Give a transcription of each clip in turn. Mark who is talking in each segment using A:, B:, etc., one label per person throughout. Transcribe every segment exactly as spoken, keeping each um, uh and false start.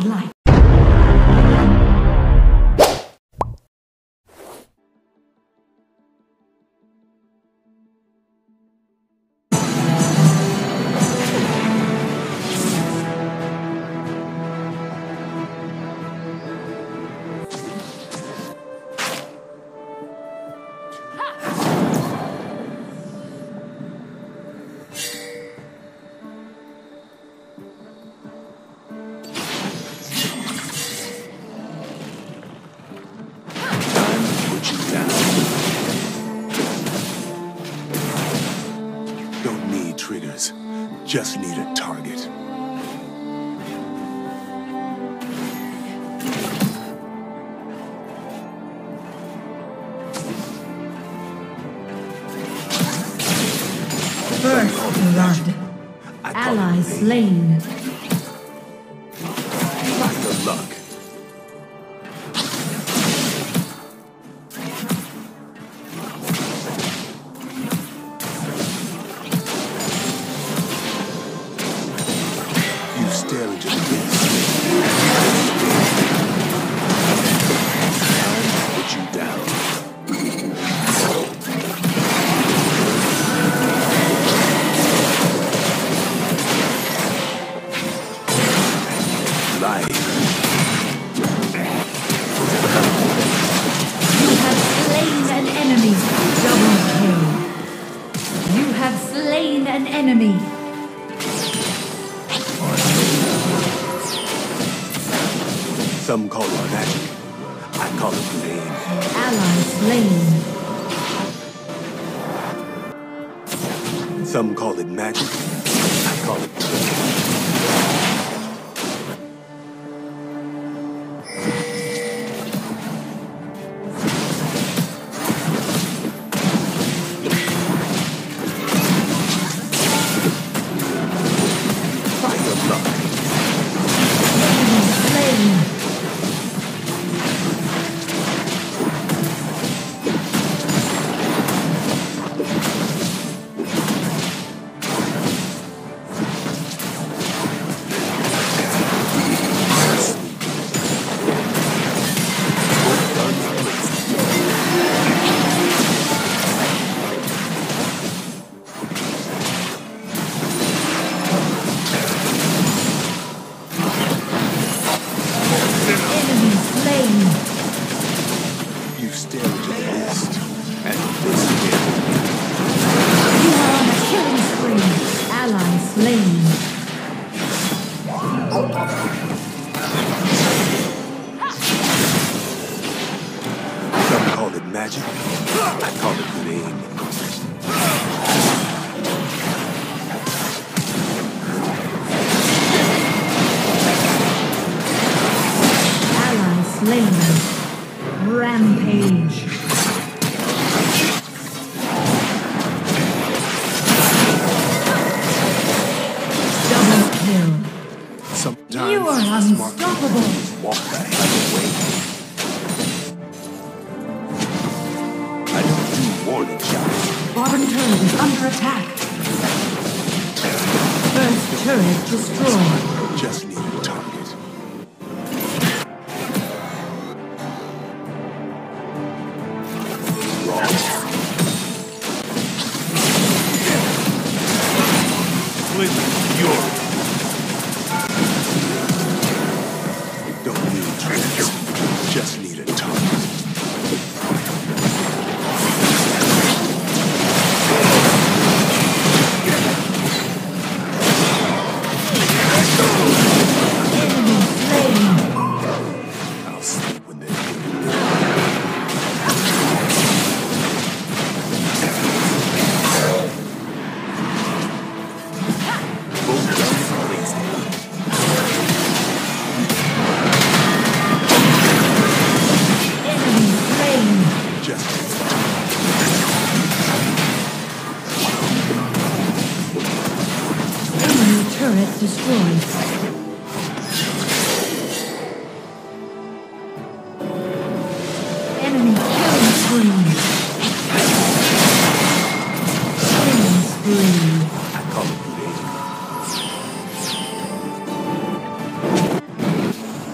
A: Godlike.
B: Triggers. Just need a target.
A: First blood. Ally slain.
B: Like the luck. Stare into the abyss. Put you down. Life.
A: You have slain an enemy. Double kill. You have slain an enemy.
B: Some call it magic. I call it blame.
A: Ally slain.
B: Some call it magic. I call it blame. Magic. I call it blame.
A: Ally slain. Rampage. Double kill.
B: Sometimes
A: you are unstoppable.
B: Walk the hell away. Warning shots.
A: Bottom turret is under attack. First turret destroyed.
B: Just need a target. Wrong. With fury. Don't need triggers. Just need a target.
A: Turret destroyed. Enemy killing spree. Killing spree.
B: I call it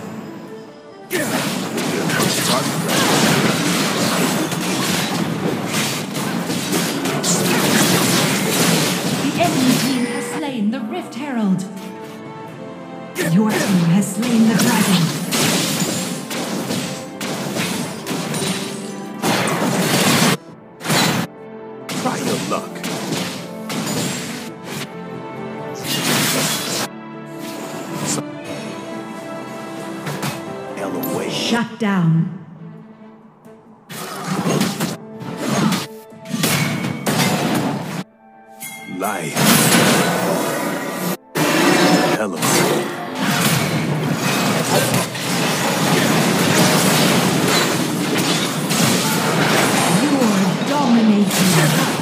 A: Your team has slain the dragon.
B: Try your luck. Hell away.
A: Shut down.
B: Life. Hell away.
A: You're dominating.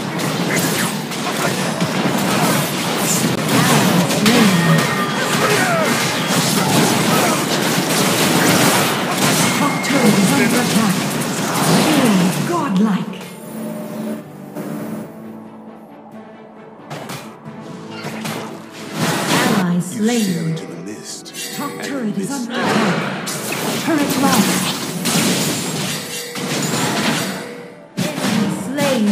A: Top turret is under attack. You're godlike. Ally
B: You
A: slain.
B: share into the mist.
A: Top
B: and
A: turret is
B: mist
A: under attack. Turret lost. Enemy slain.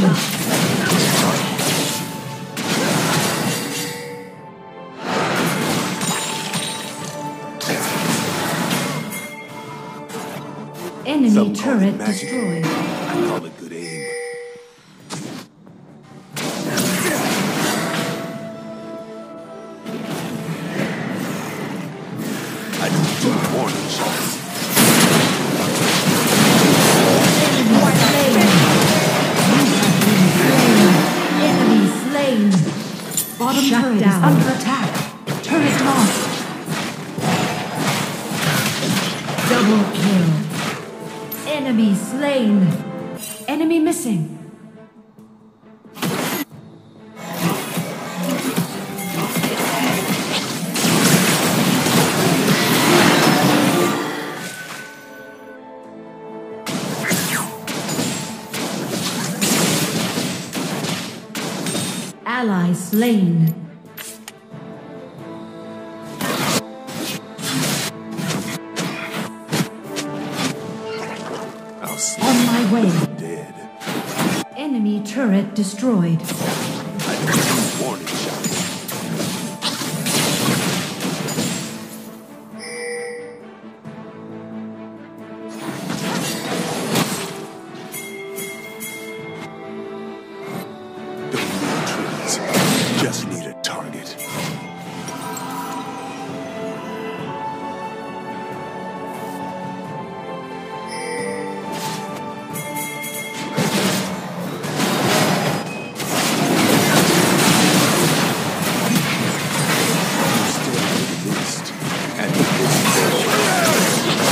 A: Enemy
B: Some call it
A: turret
B: magic.
A: destroyed.
B: I call it good aim. I do two warning shots.
A: Enemy slain. Bottom
C: Shut
A: turret
C: down.
A: is under attack. Turret lost. Double kill. Enemy slain. Enemy missing. Ally slain.
B: I'll see
A: On my way.
B: you dead.
A: Enemy turret destroyed.
B: I do two warning shots. Don't need trees. Just need a target. Still in the mist. And the mist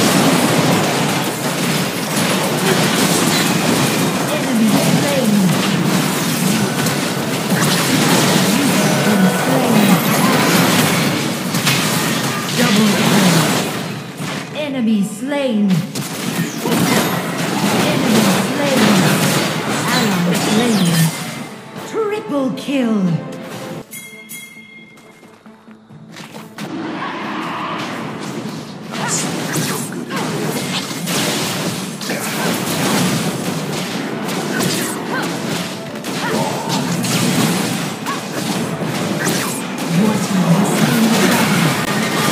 A: Enemy slain. Double kill. Enemy slain. Enemy slain. Ally slain. Triple kill. Your team has slain the dragon.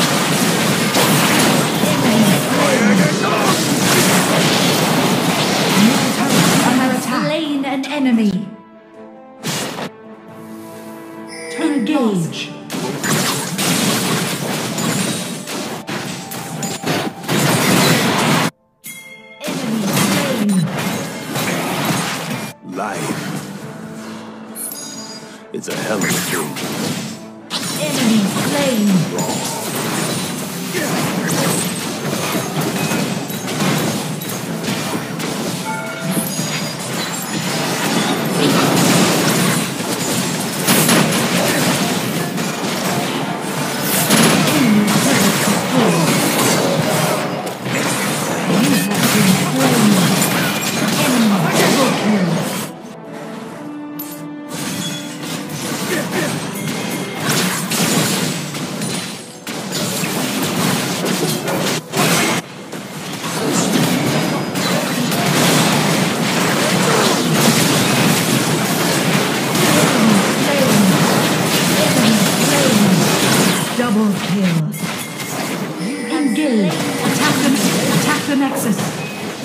A: Enemy slain. Slain an enemy. Engage. Enemy slain.
B: life. It's a hell of a thing.
A: Enemy slain. Double kill. Gil. Attack the, attack the Nexus.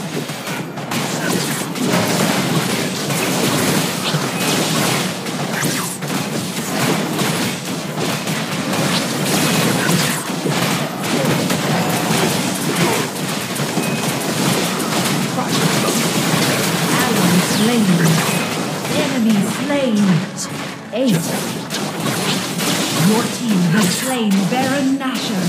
A: Enemy slain. Eight. Your team has slain Baron Nashor.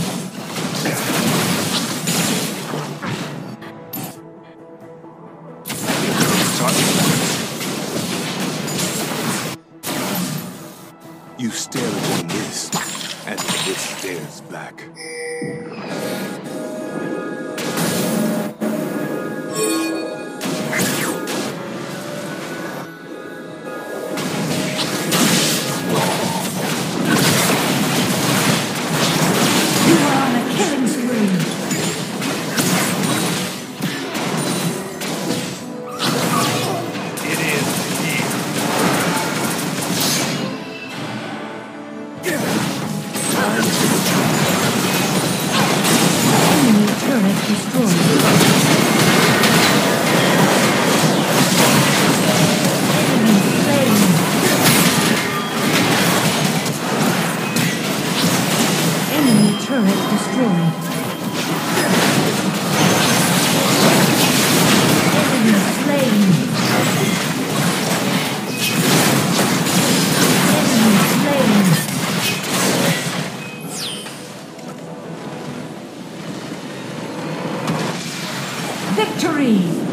B: You stare at this, and this stares back. Victory!